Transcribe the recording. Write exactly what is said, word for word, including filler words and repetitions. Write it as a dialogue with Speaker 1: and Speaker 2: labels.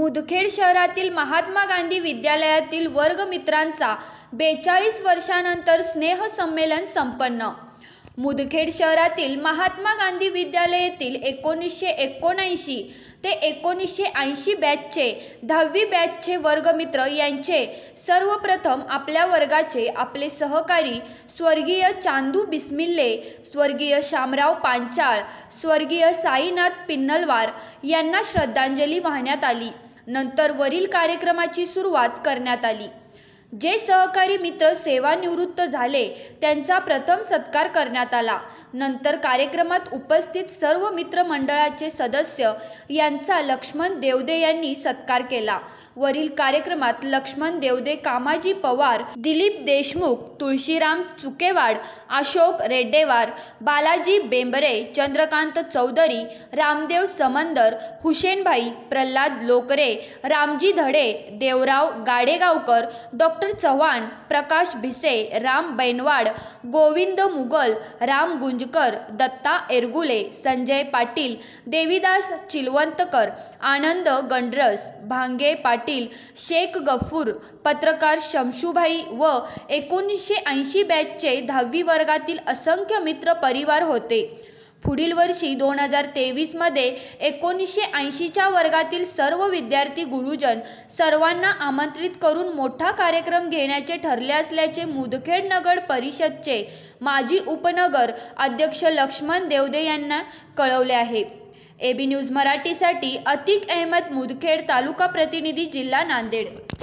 Speaker 1: मुदखेड शहरातील महात्मा गांधी विद्यालयातील वर्गमित्रांचा बेचाळीस वर्षांनंतर स्नेहसंमेलन संपन्न। मुदखेड शहरातील महात्मा गांधी विद्यालयातील एकोणीसशे एकोणऐंशी ते एकोणीसशे ऐंशी बॅचचे दहावी बॅचचे वर्गमित्र यांचे सर्वप्रथम आपल्या वर्गाचे आपले सहकारी स्वर्गीय चांदू बिस्मिल्ले, स्वर्गीय शामराव पांचाळ, स्वर्गीय साईनाथ पिन्नलवार यांना श्रद्धांजली वाहण्यात आली। नंतर वरील कार्यक्रमाची सुरुवात करण्यात आली। जे सहकारी मित्र सेवानिवृत्त झाले त्यांचा प्रथम सत्कार करण्यात आला। नंतर कार्यक्रमात उपस्थित सर्व मित्रमंडळाचे सदस्य यांचा लक्ष्मण देवदे यांनी सत्कार केला। वरील कार्यक्रमात लक्ष्मण देवदे, कामाजी पवार, दिलीप देशमुख, तुळशीराम चुकेवाड, अशोक रेड्डेवार, बालाजी बेंबरे, चंद्रकांत चौधरी, रामदेव समंदर, हुसेनभाई, प्रल्हाद लोकरे, रामजी धडे, देवराव गाडेगावकर, डॉक्टर चव्हाण, प्रकाश भिसे, राम बैनवाड, गोविंद मुगल, राम गुंजकर, दत्ता एरगुले, संजय पाटील, देवीदास चिलवंतकर, आनंद गंडरस, भांगे पाटील, शेख गफूर, पत्रकार शमशूभाई व एकोणीसशे ऐंशी बॅचचे दहावी वर्गातील असंख्य मित्र परिवार होते। पुढील वर्षी दोन हजार तेवीस मध्ये एकोणीसशे ऐंशीच्या वर्गातील सर्व विद्यार्थी गुरुजन सर्वांना आमंत्रित करून मोठा कार्यक्रम घेण्याचे ठरले असल्याचे मुदखेड नगर परिषदचे माजी उपनगर अध्यक्ष लक्ष्मण देवदे यांना कळवले आहे। एबी न्यूज मराठीसाठी अतिक अहमद, मुदखेड तालुका प्रतिनिधी, जिल्हा नांदेड।